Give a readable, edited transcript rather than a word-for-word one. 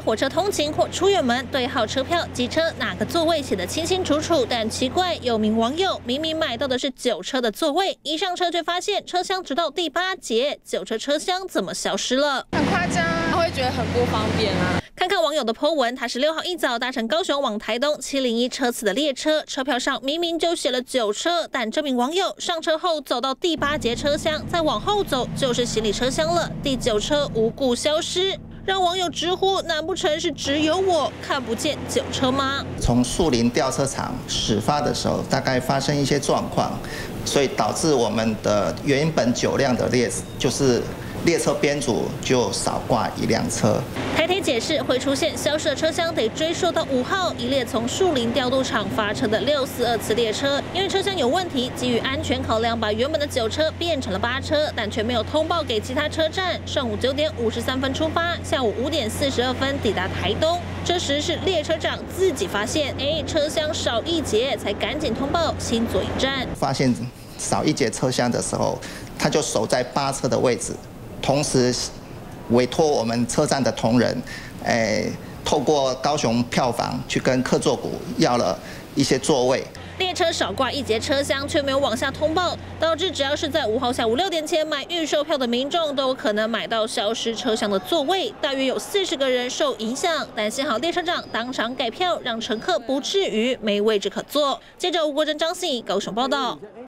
火车通勤或出远门，对号车票机车哪个座位写得清清楚楚，但奇怪，有名网友明明买到的是9车的座位，一上车却发现车厢直到第8节，9车车厢怎么消失了？ 很夸张，他会觉得很不方便啊。 看看网友的 po 文，他16号一早搭乘高雄往台东701车次的列车，车票上明明就写了9车，但这名网友上车后走到第8节车厢，再往后走就是行李车厢了，第9车无故消失。让网友直呼：难不成是只有我看不见9车吗？ 从树林吊车场始发的时候，大概发生一些状况，所以导致我们的原本9辆的列车编组就少挂1辆车。 台铁解释，会出现消失的车厢得追溯到5号一列从树林调度场发车的642次列车，因为车厢有问题，基于安全考量，把原本的9车变成了8车，但却没有通报给其他车站。上午9点53分出发，下午5点42分抵达台东。这时是列车长自己发现，车厢少1节，才赶紧通报新左营站。 发现少1节车厢的时候，他就守在8车的位置。同时委托我们车站的同仁，透过高雄票房去跟客座股要了一些座位。 列车少挂1节车厢，却没有往下通报，导致只要是在5号下午6点前买预售票的民众，都有可能买到消失车厢的座位。大约有40个人受影响，但幸好列车长当场改票，让乘客不至于没位置可坐。记者吴国珍、张信高雄报道。